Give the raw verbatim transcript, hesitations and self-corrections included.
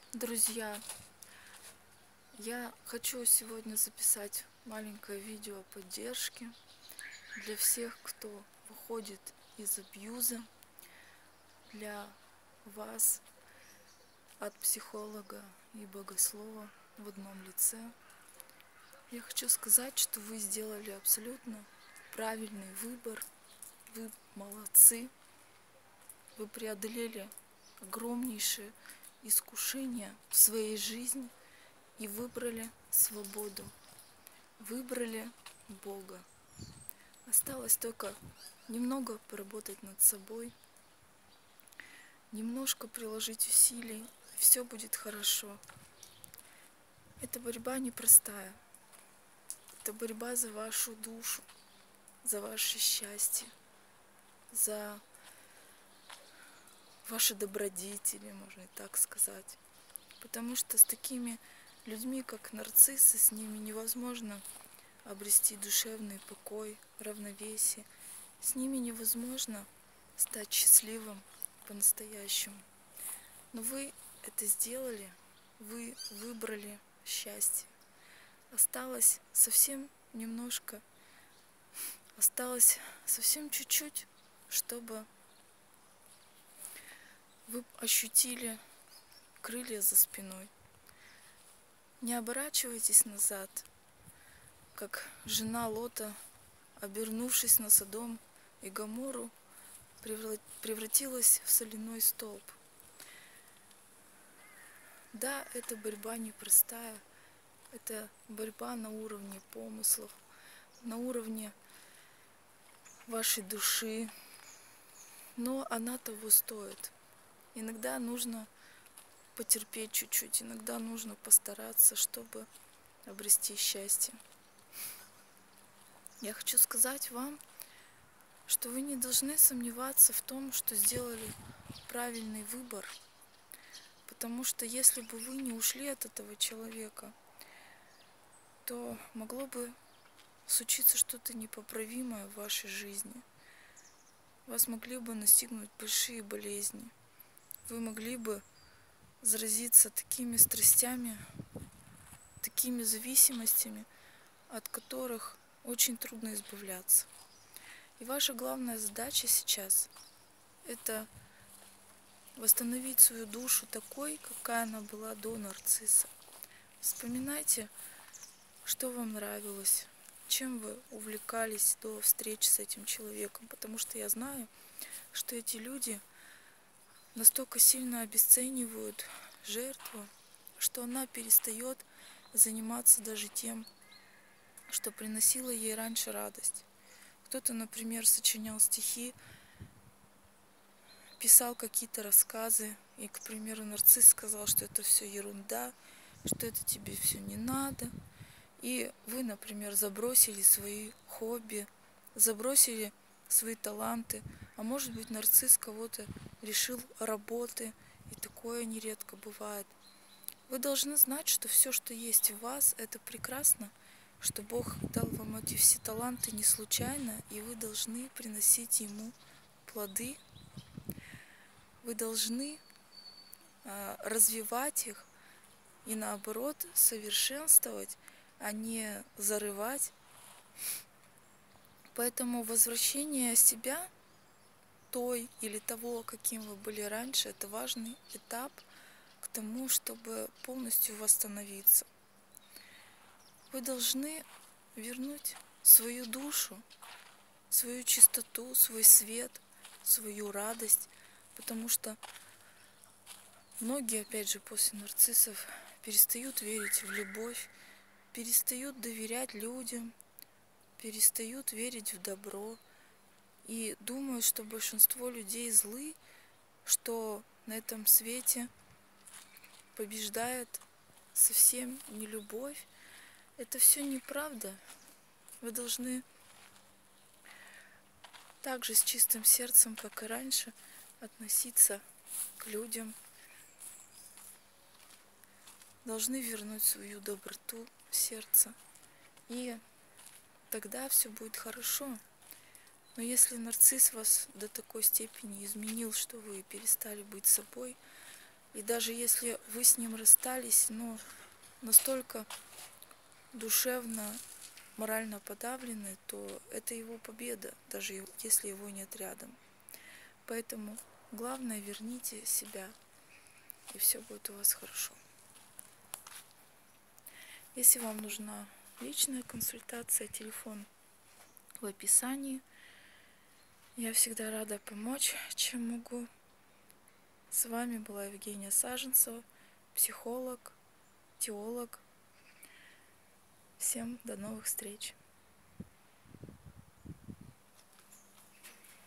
Друзья, я хочу сегодня записать маленькое видео поддержки для всех, кто выходит из абьюза, для вас от психолога и богослова в одном лице. Я хочу сказать, что вы сделали абсолютно правильный выбор, вы молодцы, вы преодолели огромнейшее искушение в своей жизни и выбрали свободу, выбрали Бога. Осталось только немного поработать над собой, немножко приложить усилий, и все будет хорошо. Эта борьба непростая. Это борьба за вашу душу, за ваше счастье, за ваши добродетели, можно и так сказать. Потому что с такими людьми, как нарциссы, с ними невозможно обрести душевный покой, равновесие. С ними невозможно стать счастливым по-настоящему. Но вы это сделали, вы выбрали счастье. Осталось совсем немножко, осталось совсем чуть-чуть, чтобы вы ощутили крылья за спиной. Не оборачивайтесь назад, как жена Лота, обернувшись на Содом и Гоморру, превратилась в соляной столб. Да, эта борьба непростая, это борьба на уровне помыслов, на уровне вашей души, но она того стоит. Иногда нужно потерпеть чуть-чуть, иногда нужно постараться, чтобы обрести счастье. Я хочу сказать вам, что вы не должны сомневаться в том, что сделали правильный выбор, потому что если бы вы не ушли от этого человека, то могло бы случиться что-то непоправимое в вашей жизни. Вас могли бы настигнуть большие болезни, вы могли бы заразиться такими страстями, такими зависимостями, от которых очень трудно избавляться. И ваша главная задача сейчас – это восстановить свою душу такой, какая она была до нарцисса. Вспоминайте, что вам нравилось, чем вы увлекались до встречи с этим человеком, потому что я знаю, что эти люди настолько сильно обесценивают жертву, что она перестает заниматься даже тем, что приносило ей раньше радость. Кто-то, например, сочинял стихи, писал какие-то рассказы, и, к примеру, нарцисс сказал, что это все ерунда, что это тебе все не надо. И вы, например, забросили свои хобби, забросили свои таланты, а может быть, нарцисс кого-то лишил работы, и такое нередко бывает. Вы должны знать, что все, что есть в вас, это прекрасно, что Бог дал вам эти все таланты не случайно, и вы должны приносить Ему плоды. Вы должны а, развивать их и, наоборот, совершенствовать, а не зарывать. Поэтому возвращение себя, той или того, каким вы были раньше, это важный этап к тому, чтобы полностью восстановиться. Вы должны вернуть свою душу, свою чистоту, свой свет, свою радость, потому что многие, опять же, после нарциссов перестают верить в любовь, перестают доверять людям, перестают верить в добро и думают, что большинство людей злы, что на этом свете побеждает совсем не любовь. Это все неправда. Вы должны также с чистым сердцем, как и раньше, относиться к людям. Должны вернуть свою доброту в сердце. И тогда все будет хорошо. Но если нарцисс вас до такой степени изменил, что вы перестали быть собой, И даже если вы с ним расстались, но настолько душевно, морально подавлены, то это его победа, даже если его нет рядом. Поэтому главное, верните себя, и все будет у вас хорошо. Если вам нужна личная консультация, телефон в описании. Я всегда рада помочь, чем могу. С вами была Евгения Саженцева, психолог, теолог. Всем до новых встреч!